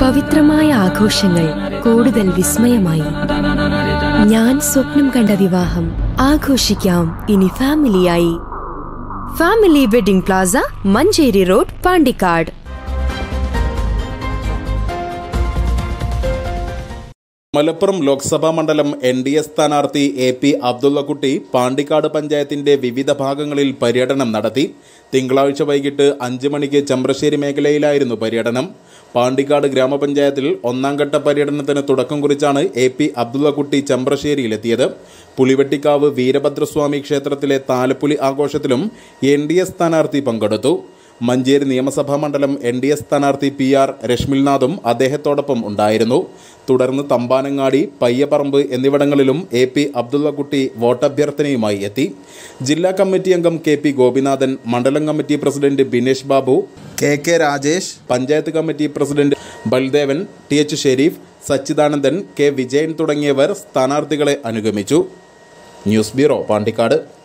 പവിത്രമായ ആഘോഷങ്ങൾ കൂടുതൽ വിസ്മയമായി. ഞാൻ സ്വപ്നം കണ്ട വിവാഹം ആഘോഷിക്കാം ഇനി ഫാമിലിയായി. Family wedding plaza, Manjeri road, Pandikkad. Malappuram Lok Sabha മണ്ഡലം NDA സ്ഥാനാർത്ഥി AP അബ്ദുള്ളക്കുട്ടി പാണ്ടിക്കാട് പഞ്ചായത്തിന്റെ വിവിധ ഭാഗങ്ങളിൽ പര്യടനം നടത്തി. തിങ്കളാഴ്ച വൈകിട്ട് 5 മണിക്ക് ചെമ്പ്രശ്ശേരി മേഖലയിലായിരുന്നു പര്യടനം. പാണ്ടിക്കാട് ഗ്രാമപഞ്ചായത്തിൽ 1ാം ഘട്ട പര്യടനത്തിന് തുടക്കം കുറിച്ചാണ് AP അബ്ദുള്ളക്കുട്ടി ചെമ്പ്രശ്ശേരിയിലെത്തിയത്. പുലിവെട്ടിക്കാവ് വീരഭദ്രസ്വാമി ക്ഷേത്രത്തിലെ താലപ്പൊലി ആഘോഷത്തിലും NDA സ്ഥാനാർത്ഥി പങ്കെടുത്തു. മഞ്ചേരി നിയമസഭാ മണ്ഡലം NDA സ്ഥാനാർത്ഥി PR രശ്മിൽനാഥും അദ്ദേഹത്തോടൊപ്പം ഉണ്ടായിരുന്നു. തുടർന്ന് തമ്പാനങ്ങാടി, പയ്യപ്പറമ്പ് എന്നിവിടങ്ങളിലും AP അബ്ദുള്ളക്കുട്ടി വോട്ടഭ്യർത്ഥനയുമായി എത്തി. ജില്ലാ കമ്മിറ്റി അംഗം KP ഗോപിനാഥൻ, മണ്ഡലം committee president Binesh Babu, KK Rajesh, panchayat committee president Baldevan, TH Sherif, Sachidanandan, K Vijayan തുടങ്ങിയവർ സ്ഥാനാർത്ഥികളെ അനുഗമിച്ചു. News bureau, Pandikkad.